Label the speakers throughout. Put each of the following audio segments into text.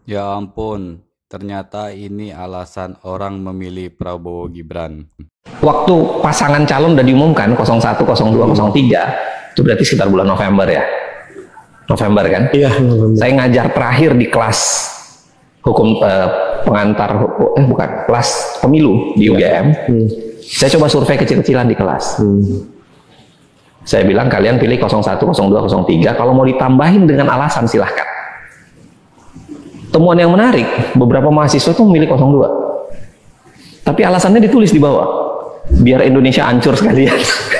Speaker 1: Ya ampun, ternyata ini alasan orang memilih Prabowo Gibran.
Speaker 2: Waktu pasangan calon udah diumumkan 01, 02, 03, itu berarti sekitar bulan November ya. November kan?
Speaker 3: Iya, November.
Speaker 2: Saya ngajar terakhir di kelas hukum pengantar bukan, kelas pemilu di UGM. Saya coba survei kecil-kecilan di kelas. Saya bilang kalian pilih 01, 02, 03, kalau mau ditambahin dengan alasan silahkan. Temuan yang menarik, beberapa mahasiswa itu memilih 02. Tapi alasannya ditulis di bawah. Biar Indonesia hancur sekalian.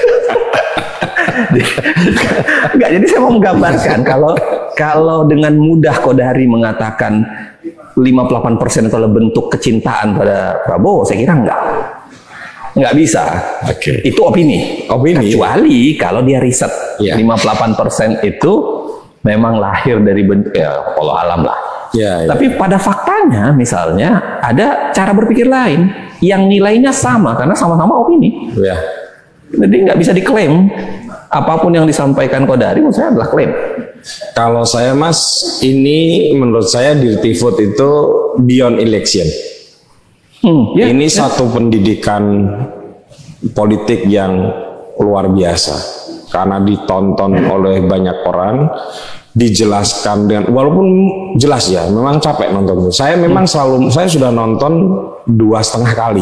Speaker 2: Enggak, jadi saya mau menggambarkan kalau dengan mudah Kodari mengatakan 58% kalau bentuk kecintaan pada Prabowo, saya kira enggak bisa.
Speaker 3: Oke.
Speaker 2: Itu opini. Kecuali kalau dia riset. 58% itu memang lahir dari bentuk, ya Allah alam lah. Tapi pada faktanya misalnya ada cara berpikir lain yang nilainya sama karena sama-sama opini. Jadi nggak bisa diklaim apapun yang disampaikan Kodari menurut saya adalah klaim.
Speaker 3: Kalau saya Mas, ini menurut saya Dirty Vote itu beyond election. Ini satu pendidikan politik yang luar biasa karena ditonton oleh banyak orang, dijelaskan dengan, walaupun jelas ya, memang capek nonton. Saya memang saya sudah nonton 2,5 kali.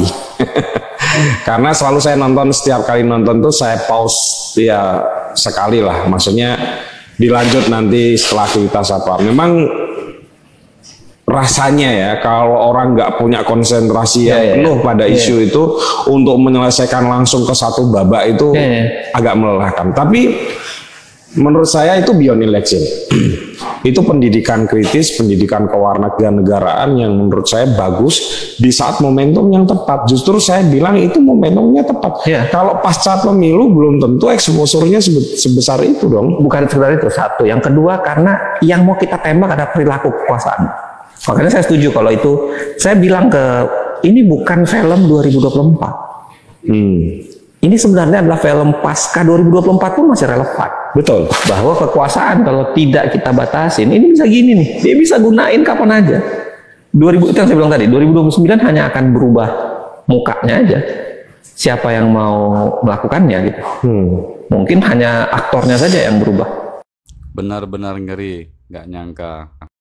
Speaker 3: Karena selalu saya nonton, setiap kali nonton tuh saya pause ya sekali lah, maksudnya dilanjut nanti setelah aktivitas apa. Memang rasanya ya kalau orang nggak punya konsentrasi yang penuh pada isu itu untuk menyelesaikan langsung ke satu babak itu agak melelahkan. Tapi menurut saya itu beyond election. Itu pendidikan kritis, pendidikan kewarganegaraan yang menurut saya bagus di saat momentum yang tepat. Justru saya bilang itu momentumnya tepat. Kalau pasca pemilu belum tentu exposure-nya sebesar itu dong.
Speaker 2: Bukan sekedar itu, satu. Yang kedua, karena yang mau kita tembak ada perilaku kekuasaan. Makanya saya setuju kalau itu. Saya bilang ini bukan film 2024. Ini sebenarnya adalah film pasca 2024 pun masih relevan.
Speaker 3: Betul.
Speaker 2: Bahwa kekuasaan kalau tidak kita batasin, ini bisa gini nih. Dia bisa gunain kapan aja. Itu yang saya bilang tadi, 2029 hanya akan berubah mukanya aja. Siapa yang mau melakukannya gitu. Mungkin hanya aktornya saja yang berubah.
Speaker 1: Benar-benar ngeri, nggak nyangka.